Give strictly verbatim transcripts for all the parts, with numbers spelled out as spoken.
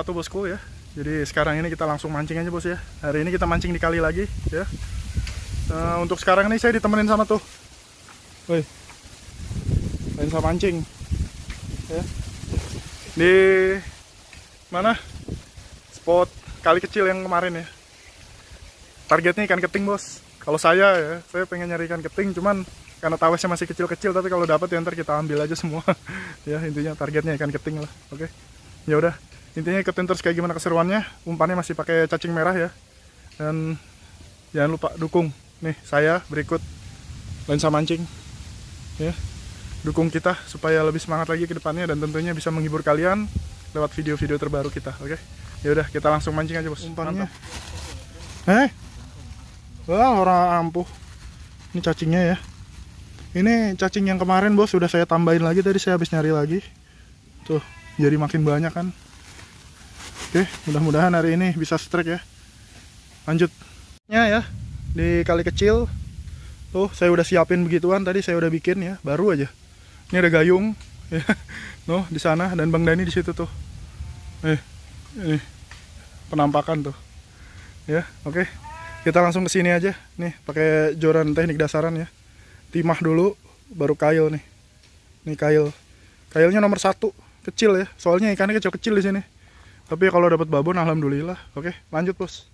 wabarakatuh bosku ya. Jadi sekarang ini kita langsung mancing aja bos ya. Hari ini kita mancing di kali lagi ya. Nah, untuk sekarang ini saya ditemenin sama tuh, woi, lensa mancing ya. Di mana? Spot kali kecil yang kemarin ya. Targetnya ikan keting bos. Kalau saya ya, saya pengen nyari ikan keting, cuman karena tawesnya masih kecil-kecil, tapi kalau dapat ya ntar kita ambil aja semua. Ya intinya targetnya ikan keting lah. Oke. Ya udah, intinya ikutin terus kayak gimana keseruannya. Umpannya masih pakai cacing merah ya. Dan jangan lupa dukung nih saya berikut lensa mancing. Ya. Dukung kita supaya lebih semangat lagi ke depannya dan tentunya bisa menghibur kalian lewat video-video terbaru kita. Oke. Ya udah, kita langsung mancing aja bos. Umpannya. Eh? Wah, orang ampuh. Ini cacingnya ya. Ini cacing yang kemarin bos, sudah saya tambahin lagi, tadi saya habis nyari lagi. Tuh, jadi makin banyak kan. Oke, mudah-mudahan hari ini bisa strike ya. Lanjut. Ya ya, di kali kecil. Tuh, saya udah siapin begituan, tadi saya udah bikin ya, baru aja. Ini ada gayung ya. Noh, di sana dan Bang Dani di situ tuh. Eh, ini penampakan tuh. Ya, oke. Kita langsung ke sini aja. Nih, pakai joran teknik dasaran ya. Timah dulu, baru kail nih. Nih kail. Kailnya nomor satu, kecil ya. Soalnya ikannya kecil-kecil di sini. Tapi kalau dapat babon alhamdulillah. Oke, lanjut bos.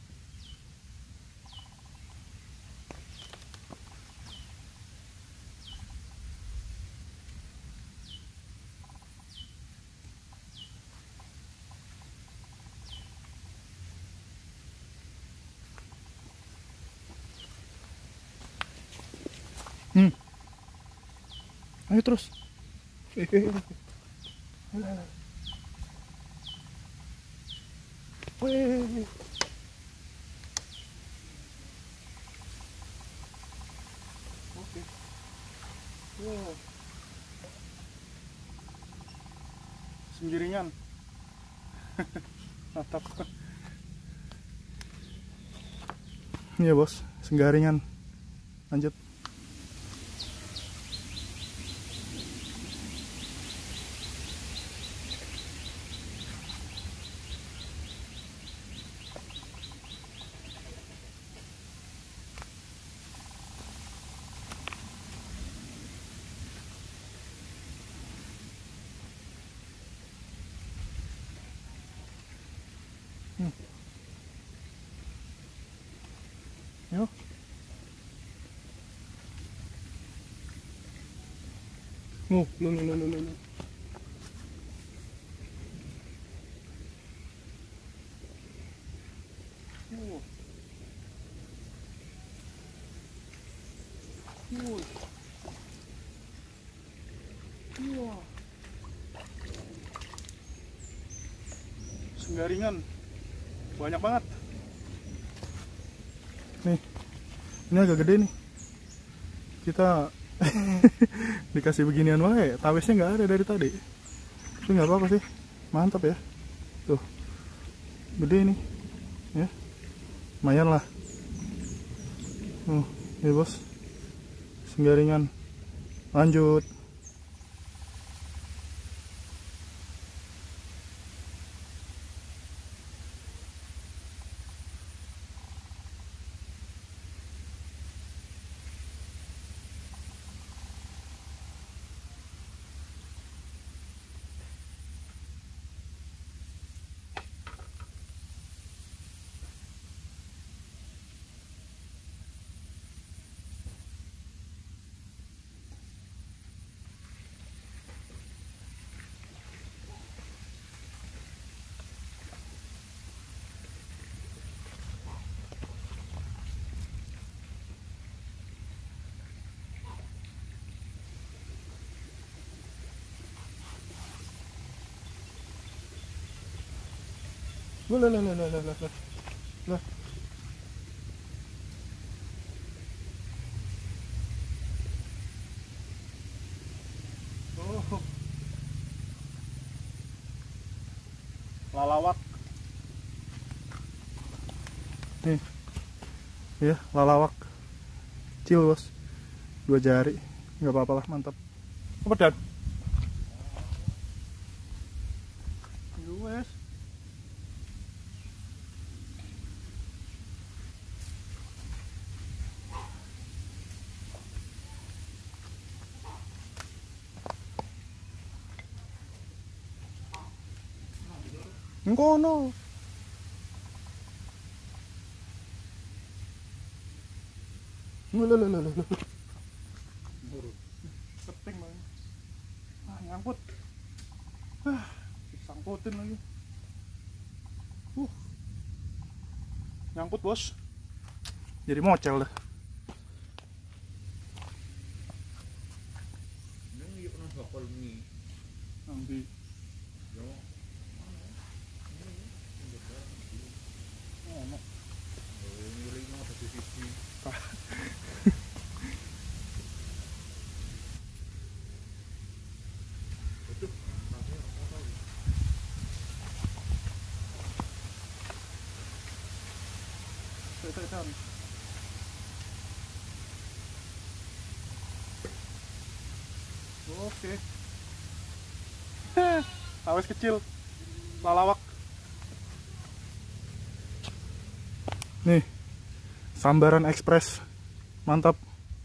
Hmm. Ayo terus. Wih. Oke. Wow. Senggiringan. Mantap. Iya bos, senggaringan. Lanjut. Hmm. Yuk. Oh, lo lo lo lo lo. Oh. Oh. Oh. Senggaringan banyak banget nih. Ini agak gede nih, kita dikasih beginian wae. Tawesnya nggak ada dari tadi, tapi nggak apa-apa sih, mantap ya. Tuh gede nih ya, lumayan lah. Oh ini bos, senggaringan. Lanjut. Lah lah lah lah lah lah lah. Oh. Lalawak. Nih. Ya, lalawak. Kecil, bos. Dua jari. Enggak apa-apa lah, mantap. Apa dan? Wes. Ngono. Lho. Keping banget. Ah, nyangkut. Ah, disangkutin lagi. Uh. Nyangkut, Bos. Jadi mocel dah. Ini pernah bakal ini. Nanti. Yo. Oh, no. Ini lagi ada di sisi. Itu apa ini? Tekan. Oke. Awas kecil. Lalawak. Nih. Sambaran ekspres. Mantap.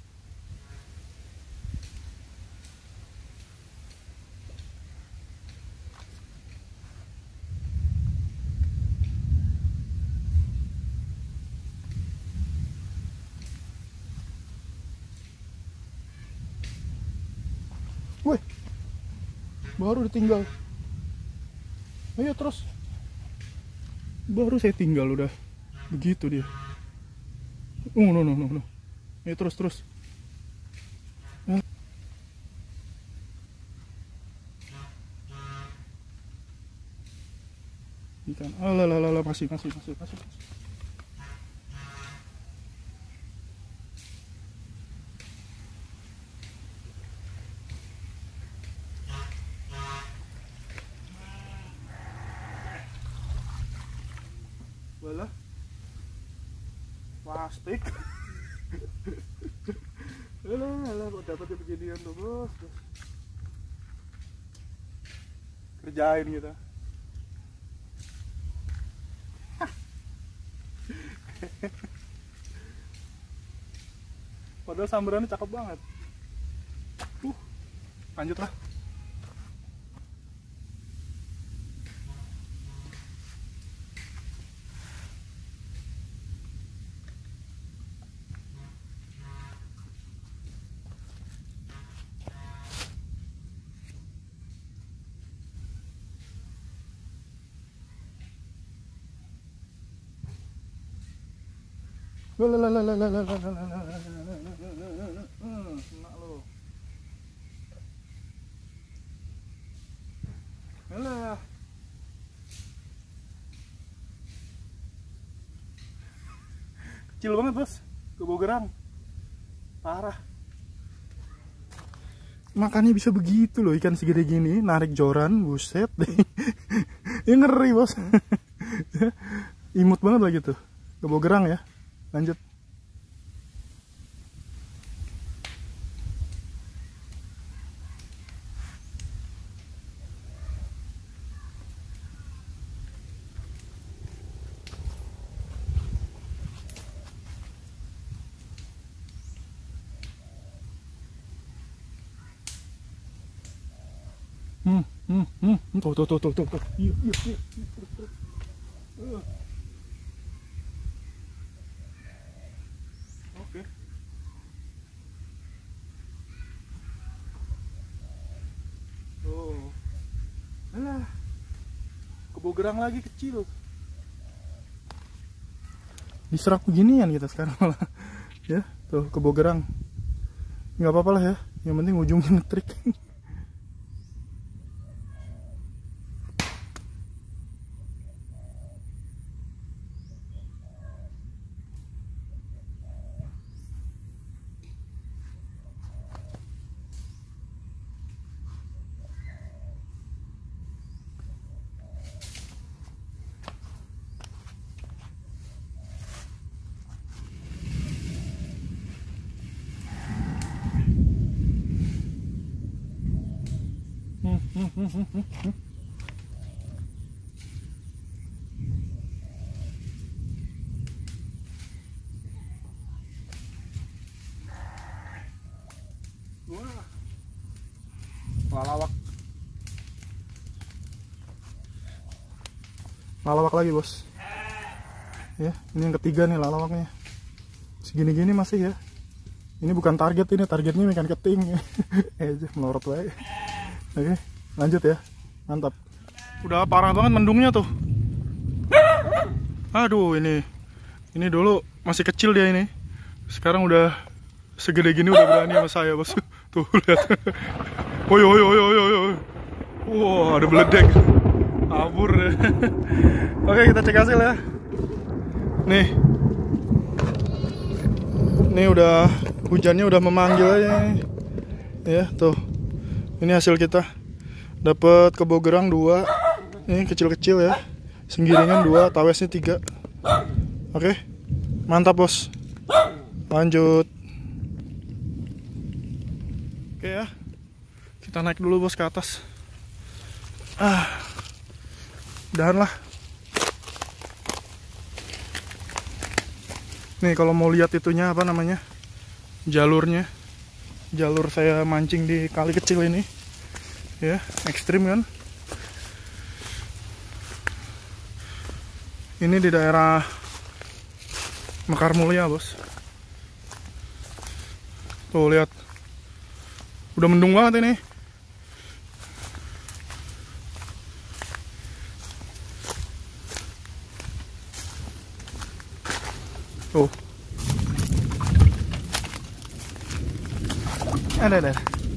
Wih, baru ditinggal. Ayo terus. Baru saya tinggal udah. Begitu dia. Oh no no no no. Ayo terus terus. Ah. Ikan. Alah lah lah masih masih masih masih. Walah. Plastik. Alah, alah, kok dapetnya beginian tuh, Bos. Kerjain kita. Padahal sambarannya cakep banget. Uh, lanjut lah. Enak lo. Alah. Kecil banget, Bos. Kebogeran. Parah. Makannya bisa begitu loh, ikan segede gini narik joran, buset. Ya ngeri, Bos. Imut banget lah gitu. Kebogerang ya. Lanjut. Hmm, hmm, hmm, tuh, tuh, tuh, tuh, tuh, tuh. Iya, iya, iya, terus, terus. Uh. Oke. Oh, alah, kebogerang lagi kecil. Diserak beginian kita sekarang malah. Ya, tuh kebogerang. Nggak apa-apa lah ya. Yang penting ujungnya ngetrik. Hmm, hmm, hmm, hmm, hmm, hmm. Wah, lalawak. lalawak lagi bos. Ya, ini yang ketiga nih lalawaknya. Segini-gini masih ya. Ini bukan target, ini targetnya ikan keting. Eh, melorot wae. Oke, lanjut ya. Mantap. Udah parah banget mendungnya tuh. Aduh, ini ini dulu masih kecil dia ini. Sekarang udah segede gini, udah berani sama saya bos. Tuh lihat. Oi oi oi oi oi. Wow, ada beledek. Kabur. Oke, kita cek hasil ya. Nih. Ini udah hujannya udah memanggil aja. Ya, tuh. Ini hasil kita. Dapat kebo gerang dua. Ini kecil-kecil ya. Senggiringan dua, tawesnya tiga. Oke. Mantap, bos. Lanjut. Oke ya. Kita naik dulu bos ke atas. Ah. Udahan lah. Nih kalau mau lihat itunya apa namanya, jalurnya, jalur saya mancing di kali kecil ini, ya ekstrim kan. Ini di daerah Mekar Mulia bos. Tuh lihat, udah mendung banget ini. Tuh. Ada ada.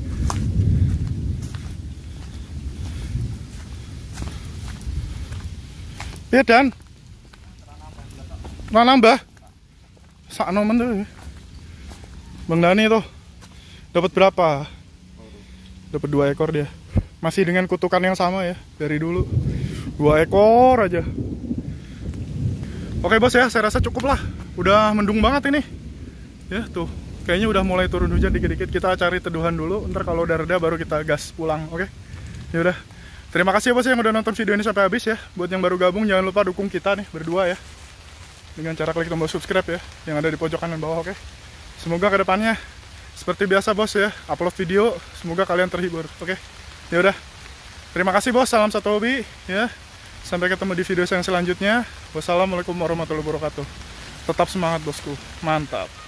Ya dan. Nah, nambah. Sakno men tuh. Bang Dani tuh. Dapat berapa? Dapat dua ekor dia. Masih dengan kutukan yang sama ya dari dulu. Dua ekor aja. Oke bos ya, saya rasa cukup lah. Udah mendung banget ini. Ya tuh, kayaknya udah mulai turun hujan dikit-dikit. Kita cari teduhan dulu. Ntar kalau udah reda baru kita gas pulang. Oke. Ya udah. Terima kasih ya bos yang udah nonton video ini sampai habis ya. Buat yang baru gabung jangan lupa dukung kita nih berdua ya. Dengan cara klik tombol subscribe ya yang ada di pojok kanan bawah. Oke. Semoga kedepannya seperti biasa bos ya, upload video. Semoga kalian terhibur. Oke. Ya udah. Terima kasih bos. Salam satu hobi ya. Sampai ketemu di video yang selanjutnya. Wassalamualaikum warahmatullahi wabarakatuh. Tetap semangat bosku. Mantap.